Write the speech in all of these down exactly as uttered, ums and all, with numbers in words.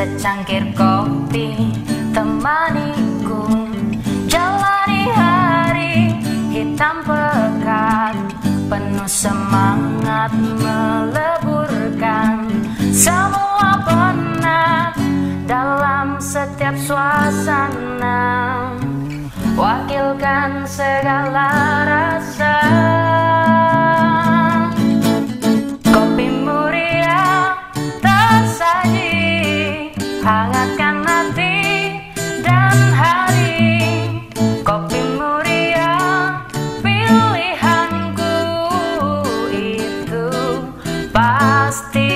secangkir kopi temaniku jalani hari hitam pekat, penuh semangat meleburkan semua penat dalam setiap suasana, wakilkan segala rasa. Kopi muria tersaji, hangatkan hati dan hari. Kopi muria pilihanku, itu pasti.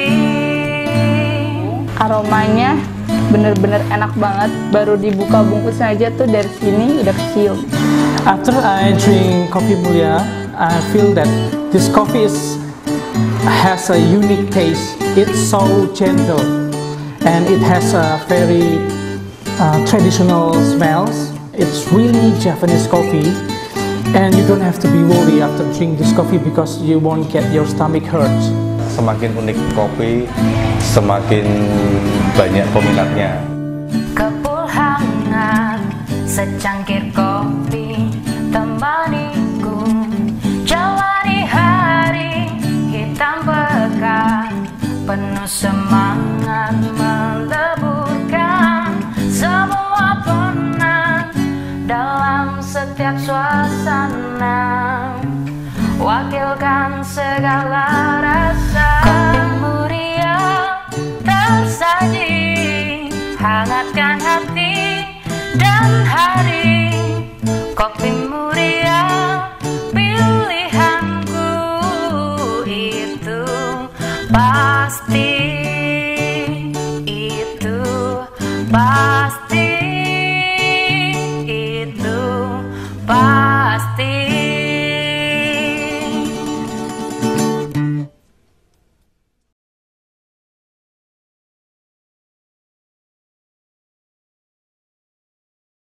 Aromanya bener-bener enak banget, baru dibuka bungkusnya aja tuh dari sini udah kecium. After I drink Kopi Mulia, I feel that this coffee is has a unique taste. It's so gentle and it has a very uh, traditional smells. It's really Japanese coffee, and you don't have to be worried after drink this coffee because you won't get your stomach hurt. Semakin unik kopi, semakin banyak peminatnya. Kepul hangat, secangkir kopi temaniku jalani hari hitam pekat, penuh semangat meleburkan semua penat dalam setiap suasana, wakilkan segala rasa. Kopi muria tersaji, hangatkan hati dan hari. Kopi muria pilihanku, itu pasti, itu pasti.